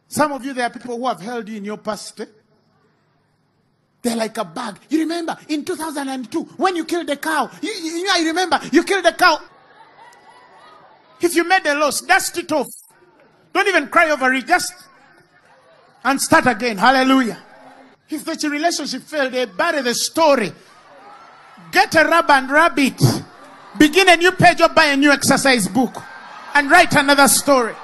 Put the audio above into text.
Some of you, there are people who have held you in your past. They're like a bag. You remember in 2002 when you killed the cow? I remember you killed the cow. If you made a loss, dust it off. Don't even cry over it. Just and start again. Hallelujah. If the relationship failed, they bury the story. Get a rubber and rub it. Begin a new page or buy a new exercise book and write another story.